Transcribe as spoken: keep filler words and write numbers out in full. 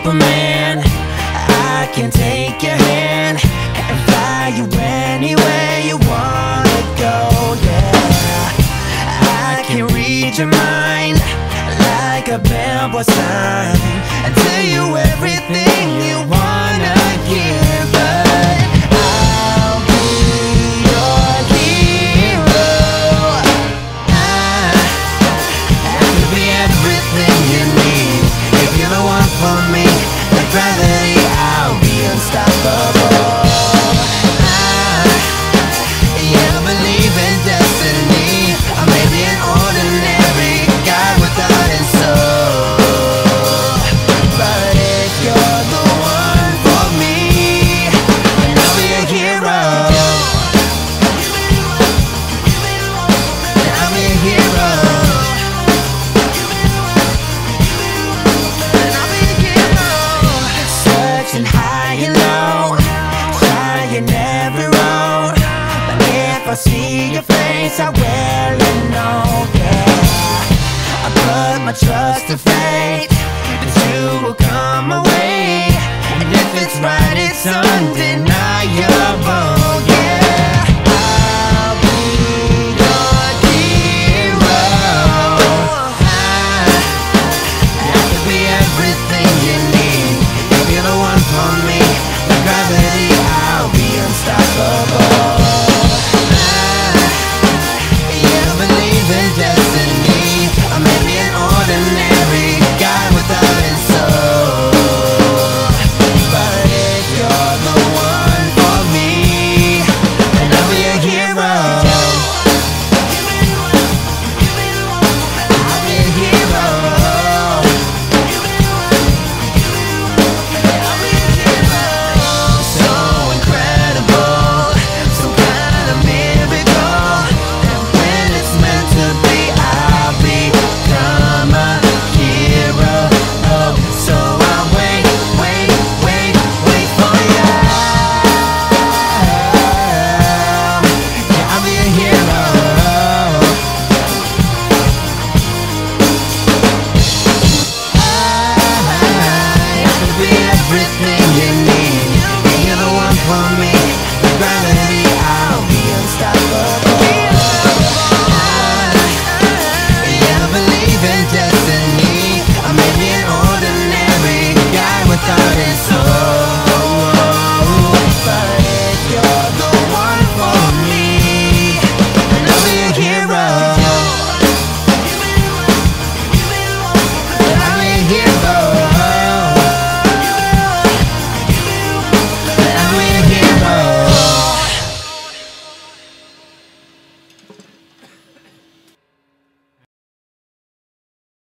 Superman. I can take your hand and fly you anywhere you wanna go, yeah. I can read your mind like a billboard sign and tell you everything you wanna hear, but I'll be your hero. I, I could be everything you need if you're the one for me. Like gravity, I'll be unstoppable. I, yeah, I believe in destiny. I may be an ordinary guy with heart and soul, but if you're the one for me, then I'll be a hero. Then I'll be a hero. Then I'll be a hero. Searching high and low, trying every road, but if I see your face, I will know, yeah. I put my trust to fate that you will come my way, and if it's right, it's undeniable.